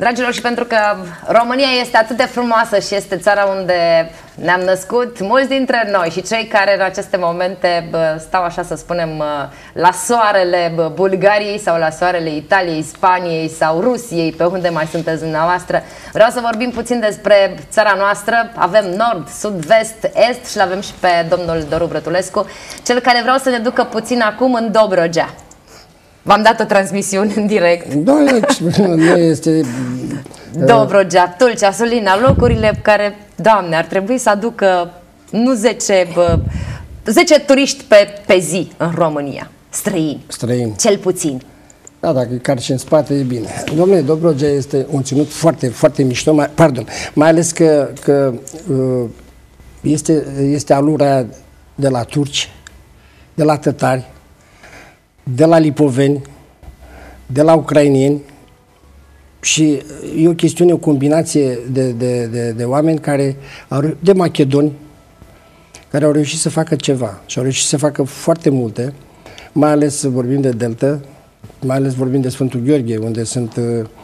Dragilor, și pentru că România este atât de frumoasă și este țara unde ne-am născut, mulți dintre noi și cei care în aceste momente stau, așa să spunem, la soarele Bulgariei sau la soarele Italiei, Spaniei sau Rusiei, pe unde mai sunteți dumneavoastră, vreau să vorbim puțin despre țara noastră. Avem nord, sud, vest, est și l-avem și pe domnul Doru Brătulescu, cel care vreau să ne ducă puțin acum în Dobrogea. V-am dat o transmisiune în direct. Da, nu este... Dobrogea, Tulcea, Sulina, locurile care, Doamne, ar trebui să aducă nu 10 turiști pe zi în România. Străini. Străini. Cel puțin. Da, dacă e carci în spate, e bine. Dom'le, Dobrogea este un ținut foarte, foarte mișto, mai ales că este alura de la turci, de la tătari, de la lipoveni, de la ucrainieni, și e o chestiune, o combinație de oameni de macedoni, care au reușit să facă ceva și au reușit să facă foarte multe, mai ales vorbim de Delta, mai ales vorbim de Sfântul Gheorghe, unde sunt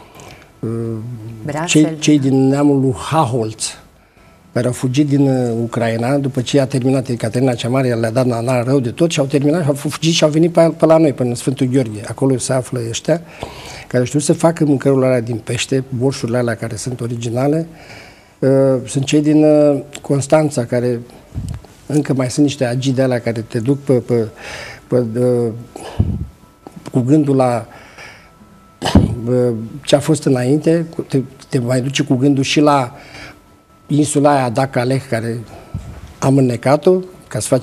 cei din neamul lui Haholț, care au fugit din Ucraina după ce a terminat Ecaterina cea Mare, le-a dat nana rău de tot și au terminat, au fugit și au venit pe la noi, până în Sfântul Gheorghe. Acolo se află ăștia care știu să facă mâncărurile alea din pește, borșurile alea care sunt originale. Sunt cei din Constanța, care încă mai sunt niște agii de alea care te duc cu gândul la ce a fost înainte, te mai duce cu gândul și la insula aia Dacaleh, care am înnecat-o ca să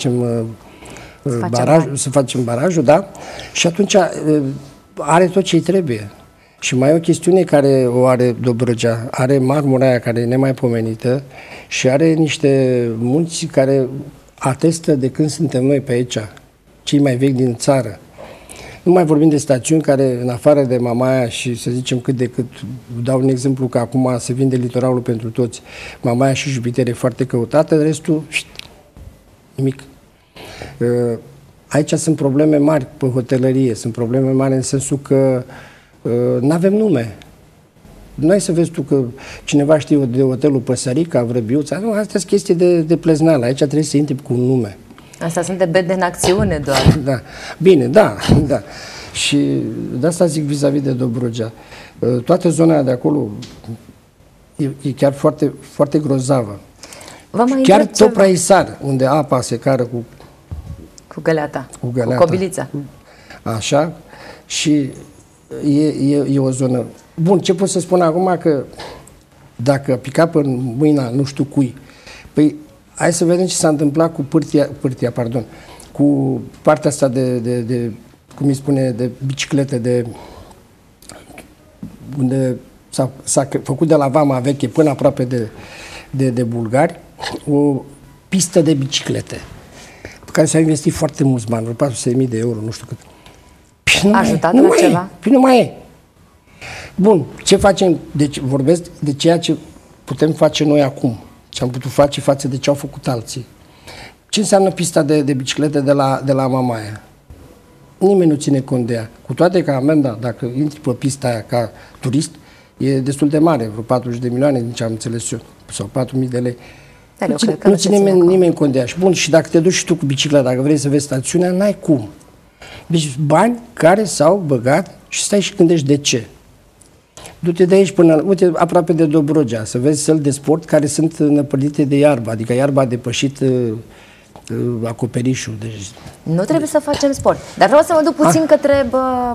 facem barajul, da? Și atunci are tot ce-i trebuie. Și mai e o chestiune care o are Dobrogea, are marmura aia care e nemaipomenită și are niște munți care atestă de când suntem noi pe aici, cei mai vechi din țară. Nu mai vorbim de stațiuni care, în afară de Mamaia și să zicem cât de cât, dau un exemplu că acum se vinde litoralul pentru toți, Mamaia și Jupiter e foarte căutată, restul, nimic. Aici sunt probleme mari pe hotelărie, sunt probleme mari în sensul că nu avem nume. Nu ai să vezi tu că cineva știe de hotelul Păsărica, Vrăbiuța, nu, astea sunt chestii de plezneală, aici trebuie să intri cu un nume. Asta sunt de bede în acțiune doar. Da. Bine, da. Și de asta zic vis-a-vis de Dobrogea. Toată zona de acolo e chiar foarte, foarte grozavă. Chiar Topraisar, unde apa se cară cu găleata, cu cobilița. Așa. Și e o zonă... Bun, ce pot să spun acum? Că dacă pica pe mâina nu știu cui, păi hai să vedem ce s-a întâmplat cu cu partea asta cum îi spune, de biciclete, unde s-a făcut de la Vama Veche până aproape de bulgari, o pistă de biciclete, pe care s-au investit foarte mulți bani, vreo 400.000 de euro, nu știu cât. A ajutat la ceva? Păi nu mai e. Bun, ce facem? Deci vorbesc de ceea ce putem face noi acum. Ce am putut face față de ce au făcut alții. Ce înseamnă pista de biciclete de la Mamaia? Nimeni nu ține cont de ea. Cu toate că amenda, dacă intri pe pista aia ca turist, e destul de mare, vreo 40 de milioane, din ce am înțeles eu, sau 4.000 de lei. Nu ține nimeni cont de ea. Și bun, și dacă te duci și tu cu bicicleta, dacă vrei să vezi stațiunea, n-ai cum. Deci bani care s-au băgat și stai și gândești de ce. Du-te de aici până, uite, aproape de Dobrogea, să vezi săli de sport care sunt năpădite de iarbă, adică iarba a depășit acoperișul. Deci... Nu trebuie să facem sport. Dar vreau să mă duc puțin către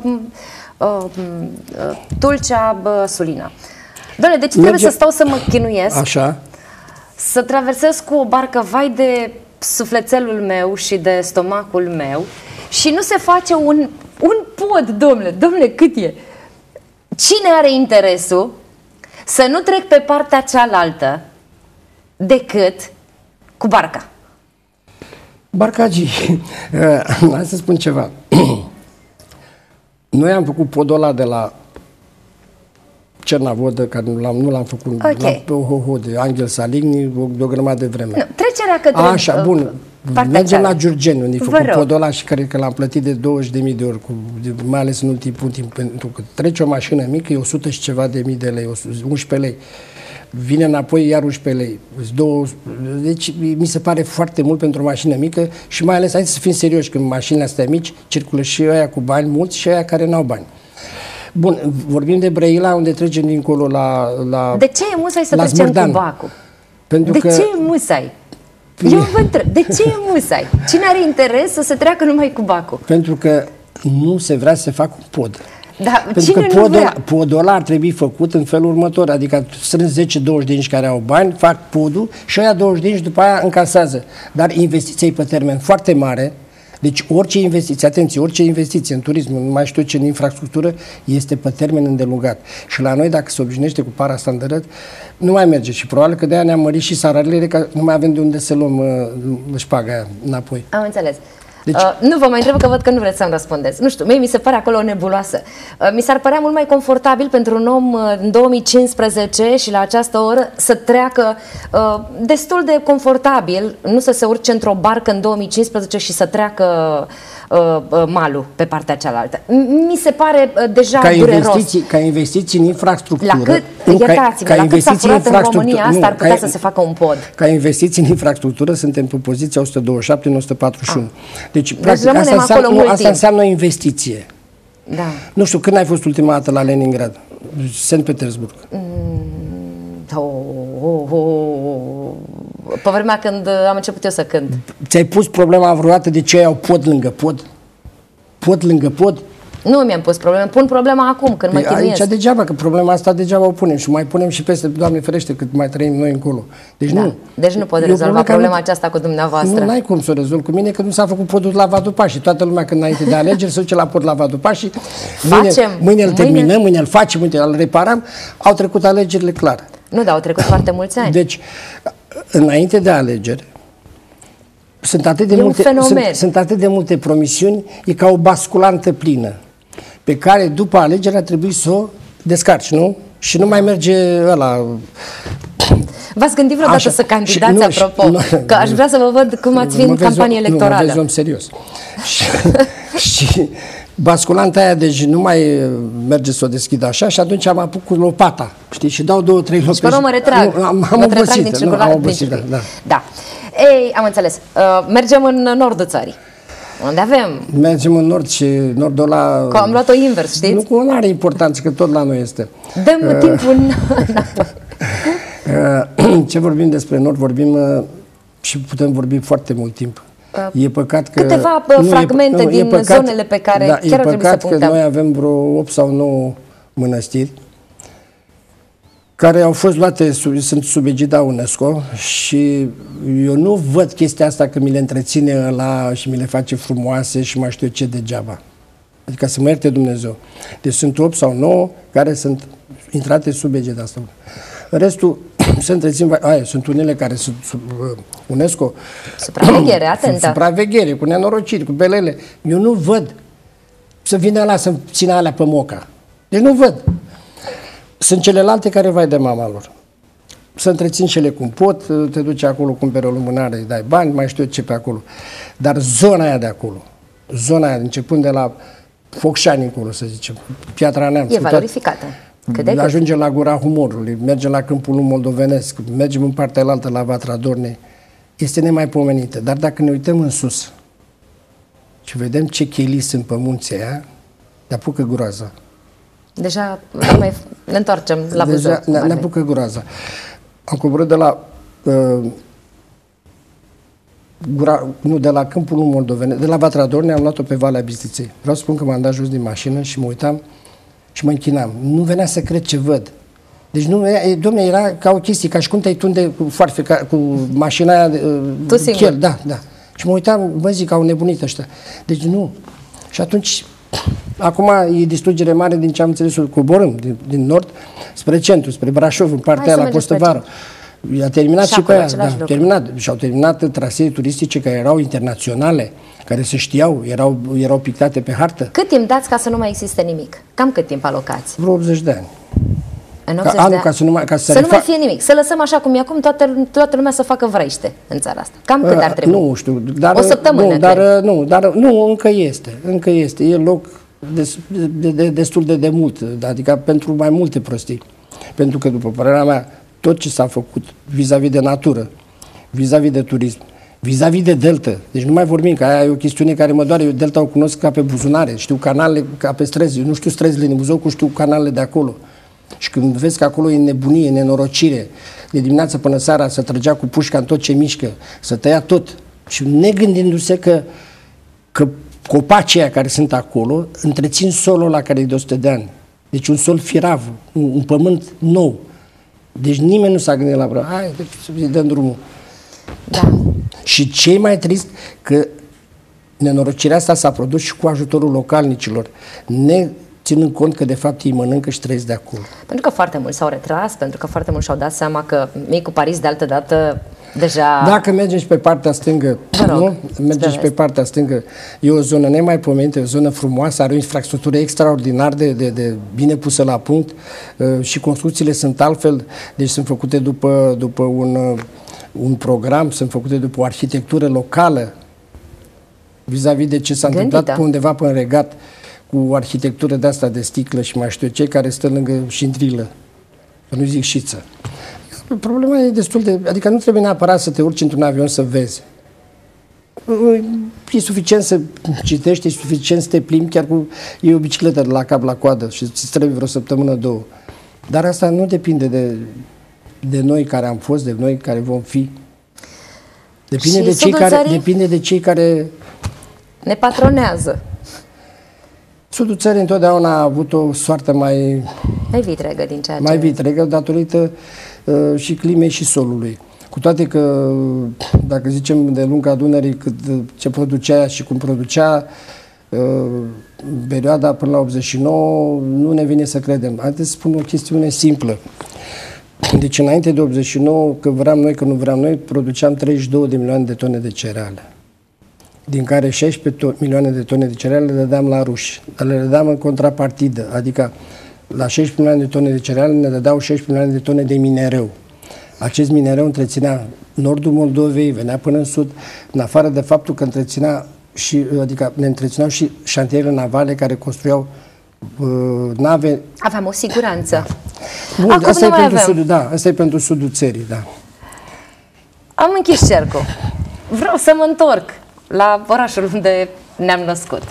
Tulcea, Sulina. Doamne, deci trebuie să stau să mă chinuiesc, să traversez cu o barcă, vai de sufletelul meu și de stomacul meu, și nu se face un pod, domnule, cât e? Cine are interesul să nu trec pe partea cealaltă decât cu barca? Barcagii, hai să spun ceva. Noi am făcut podul ăla de la Cernavodă, care nu l-am făcut, de Angel Saligny, de o grămadă de vreme. Nu, trecerea către... Așa, bun. Mergem la Giurgeni, unde e făcut podul ăla și cred că l-am plătit de 20.000 de ori, mai ales în ultimul timp, pentru că trece o mașină mică, e 100 și ceva de mii de lei, 11 lei. Vine înapoi iar 11 lei. Deci mi se pare foarte mult pentru o mașină mică și mai ales, hai să fim serioși, când mașinile astea mici circulă și ăia cu bani mulți și ăia care n-au bani. Bun, vorbim de Brăila, unde trecem dincolo la De ce e musai să trecem cu bacul? Pentru ce e musai? Eu vă întreb, de ce e musai? Cine are interes să se treacă numai cu bacul? Pentru că nu se vrea să facă un pod. Da, pentru că podul ăla ar trebui făcut în felul următor, adică strâns 10-20 de inci care au bani, fac podul și aia 20 de inci după aia încasează. Dar investiția e pe termen foarte mare, deci orice investiție, atenție, orice investiție în turism, nu mai știu ce, în infrastructură, este pe termen îndelungat. Și la noi, dacă se obișnuiește cu parastandărăt, nu mai merge și probabil că de-aia ne-am mărit și salariile, că nu mai avem de unde să luăm șpaga aia înapoi. Am înțeles. Deci, nu vă mai întreb că văd că nu vreți să-mi răspundeți. Nu știu, mie mi se pare acolo o nebuloasă. Mi s-ar părea mult mai confortabil pentru un om în 2015 și la această oră să treacă destul de confortabil, nu să se urce într-o barcă în 2015 și să treacă malul pe partea cealaltă. Mi se pare deja dureros. Ca investiții în infrastructură. La cât, iertați-mă, la cât s-a furat în România, asta ar putea să se facă un pod. Ca investiții în infrastructură suntem pe poziția 127 în 141. Deci, practic, asta înseamnă o investiție. Da. Nu știu, când ai fost ultima dată la Leningrad? St. Petersburg. Pe vremea când am început eu să cânt. Ți-ai pus problema vreodată de ce au pod lângă pod? Pod lângă pod? Nu mi-am pus probleme, pun problema acum, când mă chinuiesc. Aici degeaba, că problema asta degeaba o punem și mai punem și peste, Doamne ferește, cât mai trăim noi încolo. Deci nu. Deci nu pot rezolva problema aceasta cu dumneavoastră. Nu ai cum să o rezolv cu mine, că nu s-a făcut podul la Vadu Pașii. Toată lumea, când înainte de alegeri, se duce la pod la Vadu Pașii. Mâine îl terminăm, mâine îl facem, mâine îl reparăm. Au trecut alegerile clar. Nu, dar au trecut foarte mulți ani. Deci, înainte de alegeri, sunt atât de multe promisiuni, e ca o basculantă plină, pe care după alegeri ar trebui să o descarci, nu? Și nu mai merge ăla. V-ați gândit vreodată să candidați, apropo? Că aș vrea să vă văd cum ați fi în campanie electorală. Nu, mă vezi om serios. și basculanta aia, deci nu mai merge să o deschid așa și atunci am apucat cu lopata, știi, și dau 2-3 lopești. Și mă retrag. Am obosit, da. Ei, am înțeles. Mergem în nordul țării. Unde avem? Mergem în nord și nordul ăla... Că am luat-o invers, știți? Nu are importanță, că tot la noi este. Dăm timpul Ce vorbim despre nord? Vorbim și putem vorbi foarte mult timp. E păcat că... Câteva fragmente din zonele pe care chiar ar trebui să punctăm. E păcat că noi avem vreo 8 sau 9 mănăstiri care au fost luate, sunt sub egida UNESCO și eu nu văd chestia asta că mi le întreține ăla și mi le face frumoase și mai știu eu ce degeaba. Adică să mă ierte Dumnezeu. Deci sunt 8 sau 9 care sunt intrate sub egida asta. Restul se întrețin, sunt unele care sunt sub UNESCO. Supraveghere, atentă. Supraveghere, cu nenorociri, cu belele. Eu nu văd să vină ăla să țină alea pe moca. Deci nu văd. Sunt celelalte care vai de mama lor. Să întrețin și ele cum pot, te duci acolo, cumperi o lumânare, îi dai bani, mai știu ce pe acolo. Dar zona aia de acolo, zona aia, începând de la Focșani încolo, să zicem, Piatra Neamț. E valorificată. Ajungem la Gura Humorului, mergem la Câmpul Moldovenesc, mergem în partea altă la Vatra Dornei. Este nemaipomenită. Dar dacă ne uităm în sus și vedem ce chelii sunt pe munții aia, ne apucă groaza. Deja ne întoarcem la Buzău. Ne apucă groaza. Am coborât de la de la Câmpul Moldovenesc, de la Vatra Dornei, am luat-o pe Valea Bistriței. Vreau să spun că m-am dat jos din mașină și mă uitam și mă închinam. Nu venea să cred ce văd. Deci, dom'le, era ca o chestie, ca și cum te-ai tunde cu mașina aia tu singur? Chel, da. Și mă uitam, bă, zic, au nebunit ăștia. Deci nu. Și atunci, acum e distrugere mare din ce am înțeles, coborâm din nord spre centru, spre Brașov, în partea aia la Postăvară. A terminat și pe aia, și-au terminat trasee turistice care erau internaționale, care se știau, erau pictate pe hartă. Cât timp dați ca să nu mai existe nimic? Cam cât timp alocați? Vreo 80 de ani. În 80 de ani. Să nu mai fie nimic. Să lăsăm așa cum e acum, toată lumea să facă vrăiște în țara asta. Cam cât ar trebui? Nu știu. Dar, o săptămână, nu, încă este. Încă este. E loc destul de mult. Adică pentru mai multe prostii. Pentru că, după părerea mea, tot ce s-a făcut vis-a-vis de natură, vis-a-vis de turism, vis-a-vis de delta, deci nu mai vorbim, că aia e o chestiune care mă doare, eu delta o cunosc ca pe buzunare, știu canalele ca pe străzi, eu nu știu străzile din Buzău, cum știu canalele de acolo. Și când vezi că acolo e nebunie, nenorocire, de dimineață până seara să trăgea cu pușca în tot ce mișcă, să tăia tot, și negândindu-se că copacii aia care sunt acolo întrețin solul ăla care e de 100 de ani. Deci un sol firav, un pământ nou. Deci nimeni nu s-a gândit la vreo, hai să dăm drumul. Da. Și ce e mai trist, că nenorocirea asta s-a produs și cu ajutorul localnicilor, ne ținând cont că de fapt ei mănâncă și trăiesc de acolo. Pentru că foarte mulți s-au retras, pentru că foarte mulți și-au dat seama că micul Paris de altă dată deja... Dacă mergem și pe partea stângă, mergem și pe partea stângă, e o zonă nemaipomenită, e o zonă frumoasă, are o infrastructură extraordinar de bine pusă la punct și construcțiile sunt altfel, deci sunt făcute după un program, sunt făcute după o arhitectură locală vis-a-vis de ce s-a întâmplat pe undeva pe în Regat, cu o arhitectură de asta de sticlă și mai știu cei care stă lângă șindrilă, să nu zic șiță. Problema e destul de... Adică nu trebuie neapărat să te urci într-un avion să vezi. E suficient să citești, e suficient să te plimbi, chiar cu o bicicletă de la cap la coadă și îți trebuie vreo săptămână, două. Dar asta nu depinde de noi care am fost, de noi care vom fi. Depinde de cei care ne patronează. Sudul țării întotdeauna a avut o soartă mai vitregă din ceea ce... Mai vitregă datorită și climei și solului. Cu toate că, dacă zicem de lunga Dunării, ce producea ea și cum producea, perioada până la 89, nu ne vine să credem. Haideți să spun o chestiune simplă. Deci înainte de 89, că vreau noi, că nu vreau noi, produceam 32 de milioane de tone de cereale, din care 16 milioane de tone de cereale le dădeam la ruși. Le dădeam în contrapartidă, adică la 16 milioane de tone de cereale ne dădeau 16 milioane de tone de minereu. Acest minereu întreținea nordul Moldovei, venea până în sud, în afară de faptul că întreținea și, adică ne întrețineau și șantierele navale care construiau nave. Aveam o siguranță. Da. Bun, asta e pentru sudul, da, asta e pentru sudul țării, da. Am închis cercul. Vreau să mă întorc la orașul unde ne-am născut.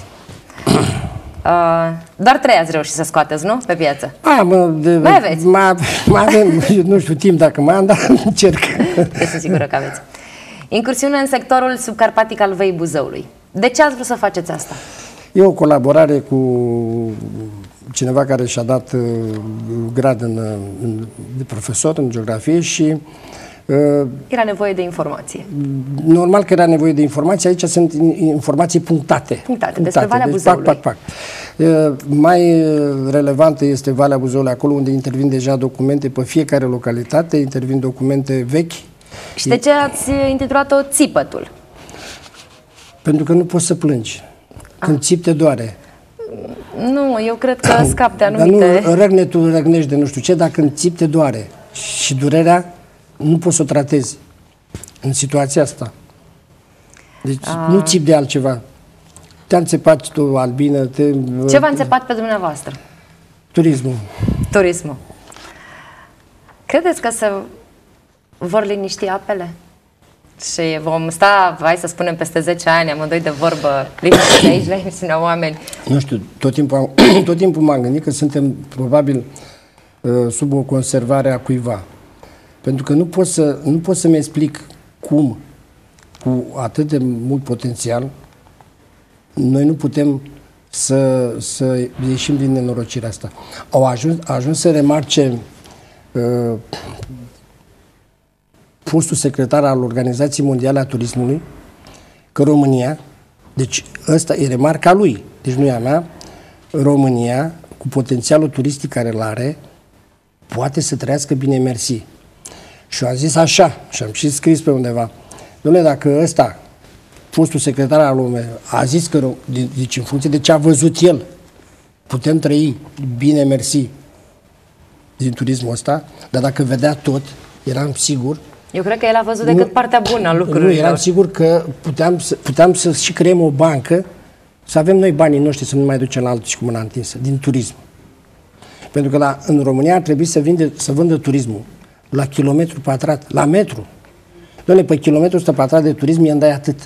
Doar 3 ați reușit să scoateți, nu? Pe piață. Mai aveți? Mai avem, nu știu timp dacă mai am, dar încerc. Sunt sigură că aveți. Incursiune în sectorul subcarpatic al Văii Buzăului. De ce ați vrut să faceți asta? E o colaborare cu cineva care și-a dat grad de profesor în geografie și era nevoie de informație. Normal că era nevoie de informație. Aici sunt informații punctate. Despre Valea Buzăului. Mai relevantă este Valea Buzăului, acolo unde intervin deja documente pe fiecare localitate, intervin documente vechi. Și de ce ați intitulat-o Țipătul? Pentru că nu poți să plângi. Când țipi te doare. Nu, eu cred că scap de anumite... Dar nu răgnetul răgnești de nu știu ce, dar când țipi te doare. Și durerea nu poți să o tratezi în situația asta. Deci nu țipi de altceva. Te-a înțepat tu, albină. Ce v-a înțepat pe dumneavoastră? Turismul. Credeți că se vor liniști apele? Și vom sta, hai să spunem, peste 10 ani, amândoi de vorbă, liniștiți aici la emisiunea Oameni? Nu știu, tot timpul m-am gândit că suntem probabil sub o conservare a cuiva. Pentru că nu pot să-mi explic cum, cu atât de mult potențial, noi nu putem să ieșim din nenorocirea asta. A ajuns să remarce fostul secretar al Organizației Mondiale a Turismului că România, deci ăsta e remarca lui, deci nu e a mea, România, cu potențialul turistic care îl are, poate să trăiască bine, mersi. Și eu am zis așa, și am și scris pe undeva, dom'le, dacă ăsta, fostul secretar al lumii, a zis că, deci în funcție de ce a văzut el, putem trăi bine, mersi, din turismul ăsta, dar dacă vedea tot, eram sigur. Eu cred că el a văzut decât partea bună a lucrurilor. Nu, eram sigur că puteam să și creăm o bancă, să avem noi banii noștri, să nu mai ducem la altul și cu mâna întinsă, din turism. Pentru că în România ar trebui să vândă turismul la kilometru pătrat, la metru. Doamne, pe kilometru 100 pătrat de turism i-am dai atât.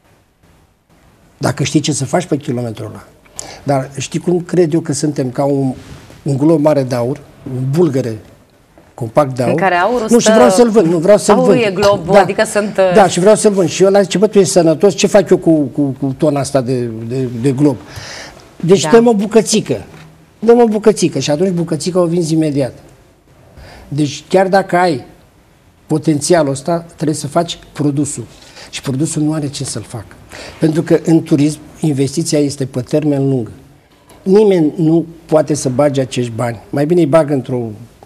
Dacă știi ce să faci pe kilometrul ăla. Dar știi cum cred eu că suntem ca un glob mare de aur, un bulgăre compact de aur. În care aurul nu, și vreau să-l vând, nu vreau să-l vând. Aurul e globul, da, adică sunt... Da, și vreau să-l vând. Și eu la zice, bă, tu ești sănătos, ce fac eu cu tona asta de glob? Deci dăm o bucățică. Dăm o bucățică și atunci bucățica o vinzi imediat. Deci chiar dacă ai potențialul ăsta, trebuie să faci produsul. Și produsul nu are ce să-l facă. Pentru că în turism investiția este pe termen lung. Nimeni nu poate să bage acești bani. Mai bine îi bagă într-o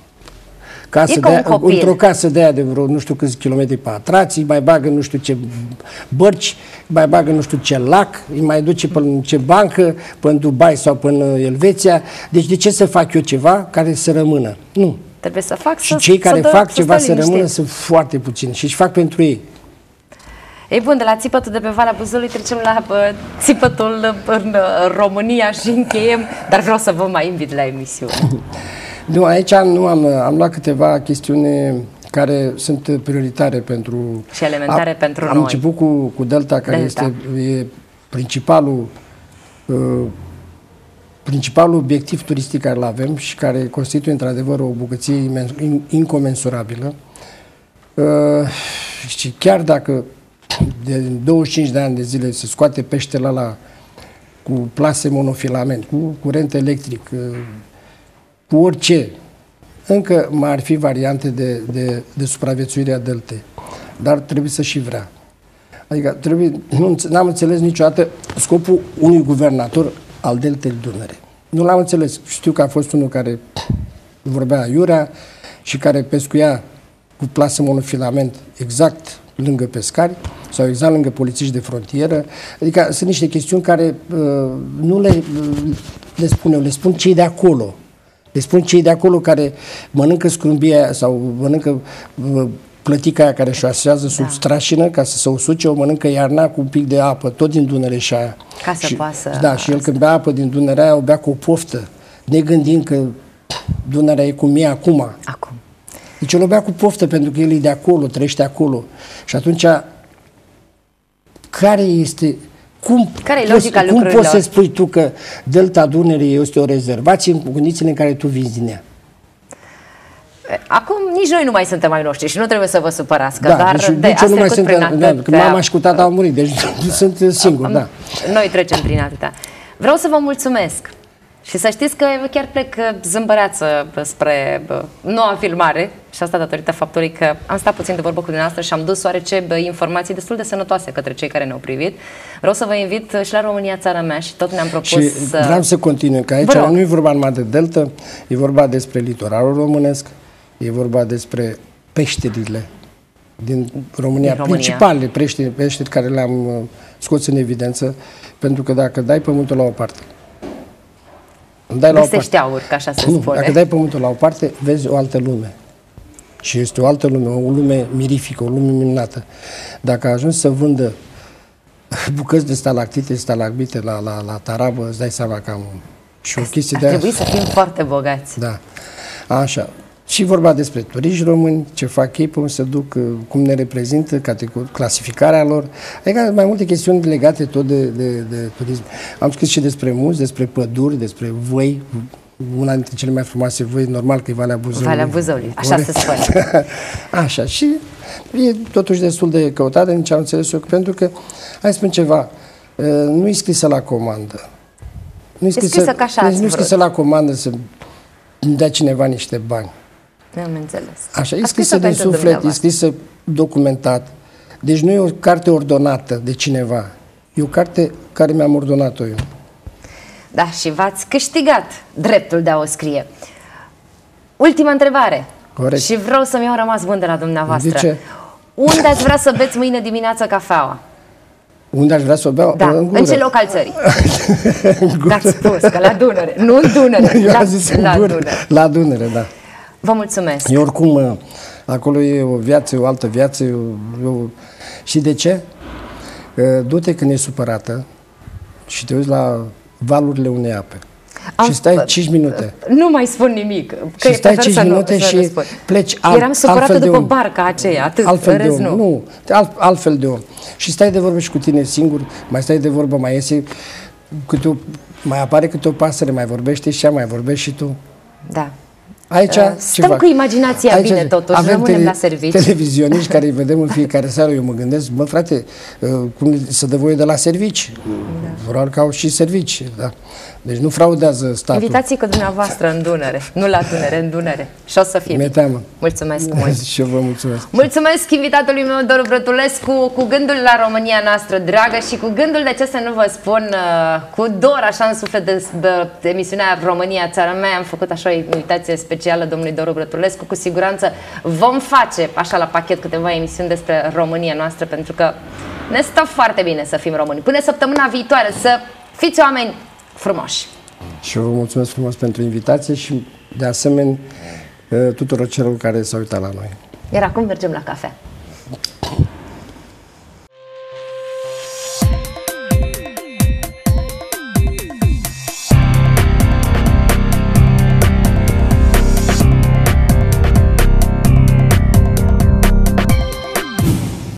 casă de aia de vreo nu știu câți kilometri pătrați, îi mai bagă nu știu ce bărci, mai bagă nu știu ce lac, îi mai duce pe ce bancă, până în Dubai sau până în Elveția. Deci de ce să fac eu ceva care să rămână? Nu. Trebuie să fac și cei care fac ceva să rămână sunt foarte puțini și își fac pentru ei. Ei bun, de la țipătul de pe Valea Buzăului trecem la țipătul în România și încheiem, dar vreau să vă mai invit la emisiune. Nu, aici am luat câteva chestiuni care sunt prioritare pentru... Și elementare pentru noi. Am început cu Delta, care este principalul obiectiv turistic care îl avem și care constituie într-adevăr o bucăție incomensurabilă. Și chiar dacă de 25 de ani de zile se scoate peștele ăla cu plase monofilament, cu curent electric, cu orice, încă mai ar fi variante de supraviețuire a deltei. Dar trebuie să și vrea. Adică n-am înțeles niciodată scopul unui guvernator al deltei Dunăre. Nu l-am înțeles. Știu că a fost unul care vorbea aiurea și care pescuia cu plase monofilament exact lângă pescari sau exact lângă polițiști de frontieră. Adică sunt niște chestiuni care nu le spun eu, le spun cei de acolo. Le spun cei de acolo care mănâncă scrumbia sau mănâncă plătica aia care șoasează sub strașină ca să se usuce, o mănâncă iarna cu un pic de apă, tot din Dunăre și aia. Ca să poată... Da, și el când bea apă din Dunărea aia, o bea cu o poftă, negândind că Dunărea e cum e acum. Deci el o bea cu poftă pentru că el e de acolo, trăiește acolo. Și atunci, care este... Cum poți să spui tu că Delta Dunării este o rezervație în condițiile în care tu vinzi din ea? Acum nici noi nu mai suntem ai noștri și nu trebuie să vă supărați, că da, dar deci eu nu mai sunt, că mama și cu tata au murit, deci sunt singur, da. Noi trecem prin atâta. Vreau să vă mulțumesc și să știți că chiar plec zâmbăreață spre noua filmare și asta datorită faptului că am stat puțin de vorbă cu dumneavoastră și am dus oarece informații destul de sănătoase către cei care ne-au privit. Vreau să vă invit și la România, țara mea, și tot ne-am propus și vreau să continui, că aici nu e vorba numai de delta, e vorba despre litoralul românesc, e vorba despre peșterile din România, principalele peșteri care le-am scos în evidență, pentru că dacă dai pământul la o parte, găsești aur, ca așa se spune. Dacă dai pământul la o parte, vezi o altă lume. Și este o altă lume, o lume mirifică, o lume minunată. Dacă ajungi să vândă bucăți de stalactite, stalagmite la tarabă, îți dai seama că am și o chestie de aia. Trebuie să fim foarte bogați. Da. Așa. Și vorba despre turiști români, ce fac ei, cum se duc, cum ne reprezintă, clasificarea lor. Adică mai multe chestiuni legate tot de turism. Am scris și despre munți, despre păduri, despre văi. Una dintre cele mai frumoase văi, normal că e Valea Buzăului. Valea Buzăului, așa se spune. Așa. Și e totuși destul de căutată, nici am înțeles eu, pentru că, hai să spun ceva, nu e scrisă la comandă. Nu e scrisă la comandă să îmi dea cineva niște bani. Nu am înțeles. Așa, e scrisă din suflet, e scrisă documentat. Deci nu e o carte ordonată de cineva. E o carte care mi-am ordonat-o eu. Da, și v-ați câștigat dreptul de a o scrie. Ultima întrebare. Corect. Și vreau să-mi iau rămas bun de la dumneavoastră. De ce? Unde ați vrea să beți mâine dimineață cafeaua? Unde aș vrea să o beau? Da, în ce loc al țării? Dați spus, că la Dunăre. Nu în Dunăre, la Dunăre, da. Vă mulțumesc. Eu oricum, acolo e o viață, o altă viață. Și de ce? Du-te când e supărată și te uiți la valurile unei ape. Și stai 5 minute. Nu mai spun nimic. Că și stai 5 minute și pleci Eram supărată după barca aceea, atât, altfel de om. Nu, altfel de om. Și stai de vorbă și cu tine singur, mai stai de vorbă, mai iese, mai apare câte o pasăre, mai vorbește și ea, mai vorbești și tu. Da. Aici, stăm cu imaginația bine totuși, rămânem la serviciu. Televizioniști care îi vedem în fiecare seară, eu mă gândesc, bă frate, cum să dă voie de la servici? Vreau că au și servici, da. Deci nu fraudează statul. Invitații cu dumneavoastră în Dunăre, nu la Dunăre, în Dunăre. Și o să fie. Mi-e teamă. Mulțumesc mult. Și eu vă mulțumesc. Mulțumesc invitatului meu, Doru Brătulescu, cu gândul la România noastră dragă și cu gândul, de ce să nu vă spun, cu dor așa în suflet de emisiunea România, țara mea. Am făcut așa o invitație specială domnului Doru Brătulescu. Cu siguranță vom face așa la pachet câteva emisiuni despre România noastră, pentru că ne stă foarte bine să fim români. Până săptămâna viitoare, să fiți oameni frumoși. Și eu vă mulțumesc frumos pentru invitație și de asemenea tuturor celor care s-au uitat la noi. Iar acum mergem la cafea.